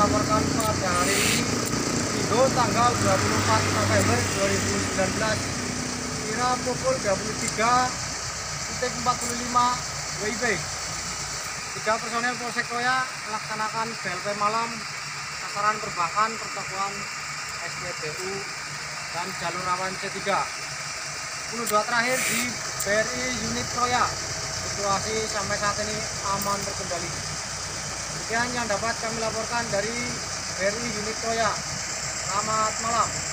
melaporkan pada hari ini, Minggu tanggal 24 November 2019, kira pukul 23.45 WIB. 3 personel Polsek Kroya melaksanakan BLP malam, sasaran perbankan, pertokohan, SPBU, dan jalur rawan C3. Penuduhan terakhir di BRI unit Kroya. Situasi sampai saat ini aman terkendali. Demikian yang dapat kami laporkan dari BRI unit Kroya. Selamat malam.